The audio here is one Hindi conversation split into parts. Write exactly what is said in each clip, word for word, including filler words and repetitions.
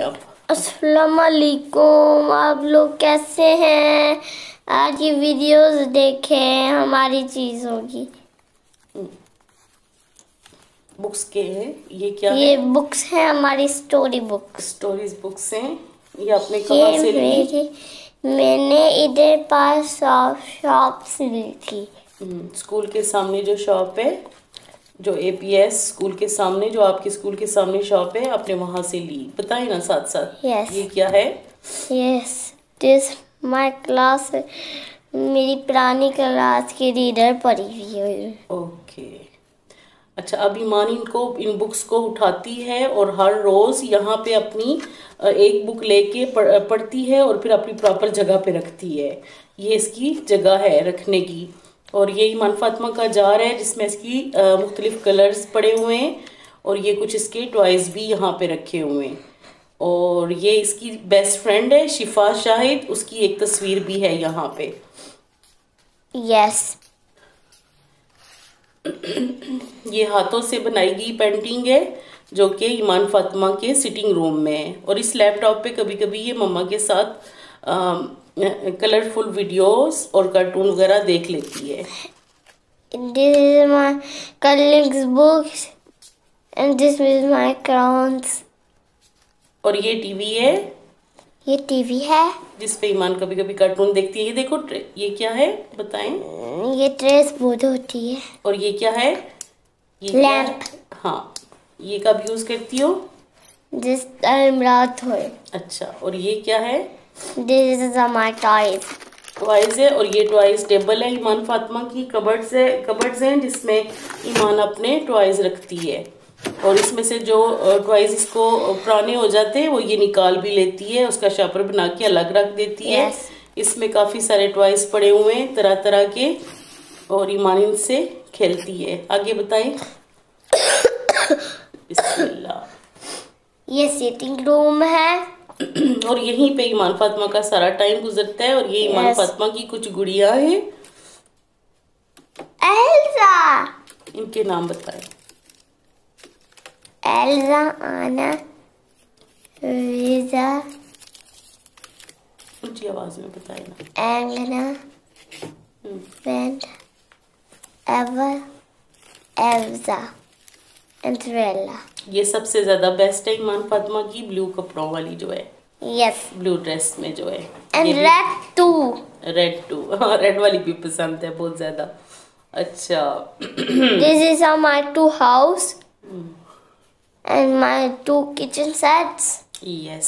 अब। अस्सलाम वालेकुम, आप लोग कैसे हैं? आज की वीडियोस देखें, हमारी चीज़ों की। बुक्स के हैं ये क्या ये है? बुक्स हैं, हमारी स्टोरी बुक्स। स्टोरीज बुक्स हैं। ये आपने कहाँ से ली? मेरे मैंने इधर पास शॉप शॉप से ली थी। स्कूल के सामने जो शॉप है, जो एपीएस स्कूल के सामने, जो आपके स्कूल के सामने शॉप है, आपने वहां से ली। बताइए ना साथ साथ। Yes. ये क्या है? यस, दिस माय क्लास, मेरी पुरानी क्लास की रीडर पढ़ी हुई है। ओके। अच्छा, अब ईमान इनको इन बुक्स को उठाती है और हर रोज यहाँ पे अपनी एक बुक लेके पढ़ती है और फिर अपनी प्रॉपर जगह पे रखती है। ये इसकी जगह है रखने की। और ये ईमान फातिमा का जार है जिसमें इसकी मुख्तलिफ कलर्स पड़े हुए हैं और ये कुछ इसके टॉयज भी यहाँ पे रखे हुए हैं। और ये इसकी बेस्ट फ्रेंड है शिफा शाहिद, उसकी एक तस्वीर भी है यहाँ पे। यस। ये हाथों से बनाई गई पेंटिंग है जो कि ईमान फातिमा के सिटिंग रूम में है। और इस लैपटॉप पे कभी कभी ये मम्मा के साथ कलरफुल वीडियोस और कार्टून वगैरह देख लेती है। This is my colleagues books and this is my crayons. और ये टीवी है, ये टीवी है जिस पे ईमान कभी कभी कार्टून देखती है। ये देखो, ये क्या है बताएं? ये ट्रेस बोर्ड होती है। और ये क्या है? ये लैंप। हाँ, ये कब यूज करती हो? जिस टाइम रात हो। अच्छा, और ये क्या है? This is my toys. Toys है। और ये टॉयज टेबल है ईमान फातिमा की। कबर्ड्स है कबर्ड्स हैं जिसमें ईमान अपने टॉयज रखती है। और इसमें से जो टॉयज इसको पुराने हो जाते हैं वो ये निकाल भी लेती है, उसका शापर बना के अलग रख देती है। yes. इसमें काफी सारे टॉयज पड़े हुए हैं तरह तरह के और ईमान इनसे खेलती है। आगे बताएं। बिस्मिल्लाह। ये सिटिंग रूम है और यहीं पे ईमान फातिमा का सारा टाइम गुजरता है। और ये ईमान yes. फातिमा की कुछ गुड़ियां हैं। एल्सा। इनके नाम बताएं। एल्सा, आना, रीजा, ऊंची आवाज में बताएं ना। एंगना, वेंड, एवर, एल्सा, एंट्रेला। ये सबसे ज्यादा बेस्ट है ईमान फातिमा की ब्लू कपड़ों वाली जो है। यस। ब्लू ड्रेस में जो है। And red too. Red too, हाँ रेड वाली भी पसंद है बहुत ज्यादा। अच्छा। This is my two house and my two kitchen sets. Yes.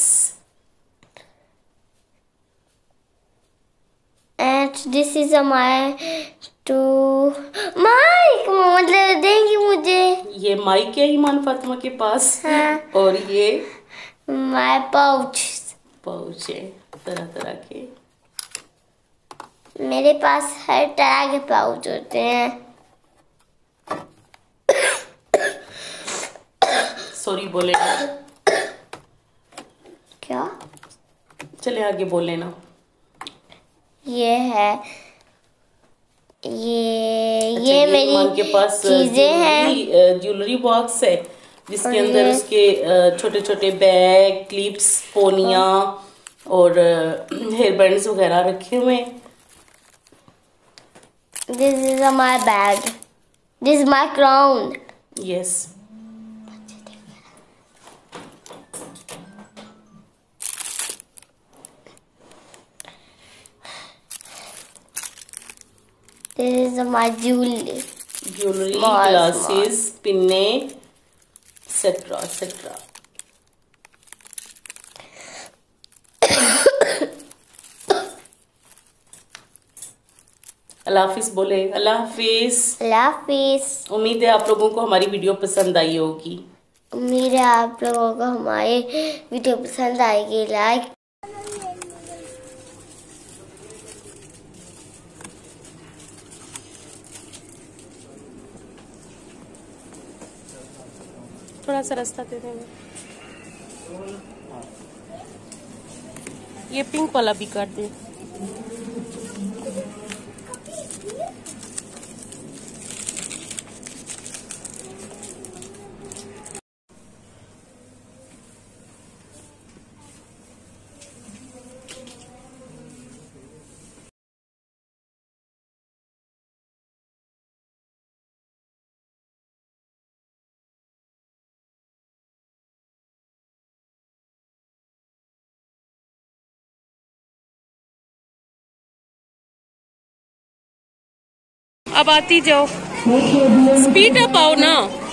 And this is my two mic, मतलब देंगी मुझे। ये माइक है ईमान फातिमा के पास। हाँ। और ये माय पाउच। पाउच है तरह तरह के। मेरे पास हर तरह के पाउच होते हैं। सॉरी बोले ना। क्या? चले आगे बोले ना। ये है, ये अच्छा, ये मेरी ईमान के पास चीजें हैं। ज्वेलरी बॉक्स है जिसके अंदर उसके छोटे छोटे बैग, क्लिप्स, पोनिया और हेयर बैंड्स वगैरह रखे हुए हैं। This is my bag, this is my crown. Yes. This is my jewellery, jewellery, glasses, pins, etcetera etcetera. अल्लाह हाफिज बोले। अल्लाह हाफिज। अल्लाह हाफिज। उम्मीद है आप लोगों को हमारी वीडियो पसंद आई होगी। उम्मीद है आप लोगों को हमारी वीडियो पसंद आएगी। लाइक थोड़ा सा रास्ता दे देंगे। ये पिंक वाला भी कर दे। अब आती जाओ, स्पीड अप आओ ना।